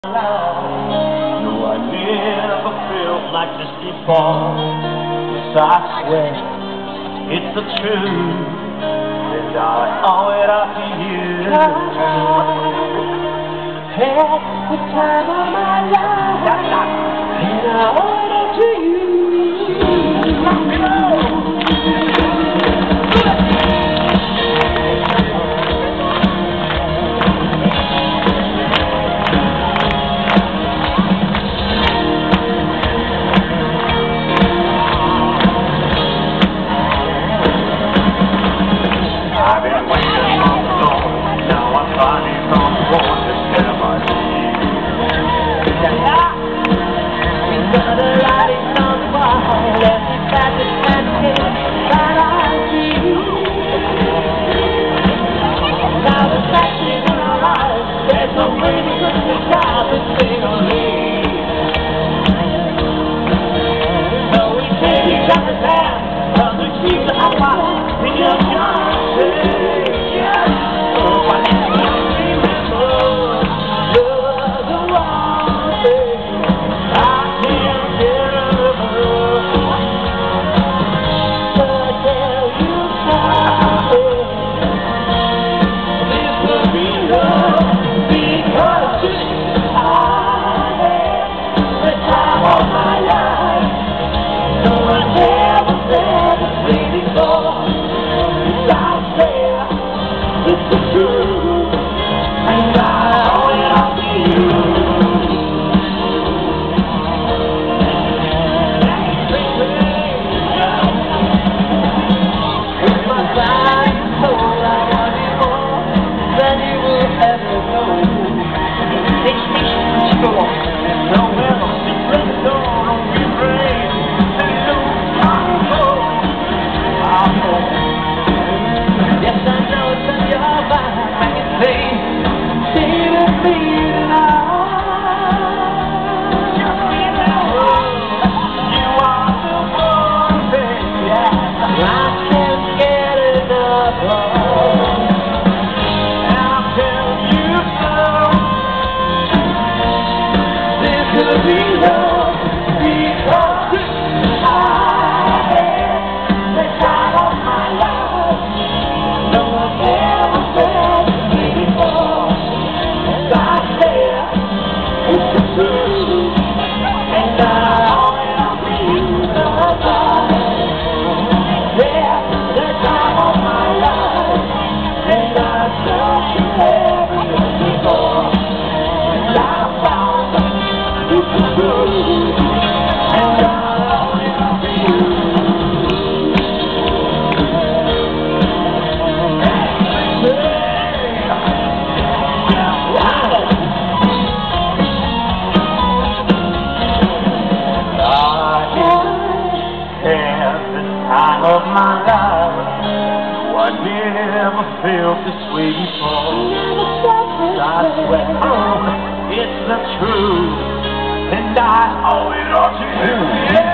No, I never felt like this before. Yes, I swear it's the truth, and I owe it all to you. Had the time of my life, and I owe it all to you. I've been waiting all along, now I'm finally someone to share my dreams. We've got a light on the wall, everybody's asking that I see. Now the fact is in our lives, there's no way we could survive this thing on me. So we take each other's hand, cause we keep the heart in your mind. It's the truth, and I owe it all to you. With my side soul, I want you more than you will ever know. Go on. No, well, just let it go, don't be afraid. Let it go, I'm home. Yes, I know it's on your mind. I can see it me tonight. You are the one, baby. I can't get enough of. I'll tell you so. This could be love, because I had the time of my life. No one ever felt me before. God said it's the truth, and I owe it all to you. Yeah, the time of my life, and I searched you everywhere before. And I found it's the truth, and I owe it all to you. Time of my life, oh, I never felt this way before. I swear, it's the truth, and I owe it all to you.